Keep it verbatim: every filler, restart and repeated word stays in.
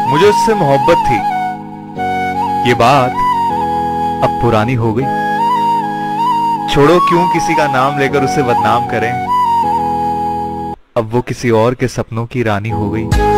मुझे उससे मोहब्बत थी, ये बात अब पुरानी हो गई। छोड़ो क्यों किसी का नाम लेकर उसे बदनाम करें, अब वो किसी और के सपनों की रानी हो गई।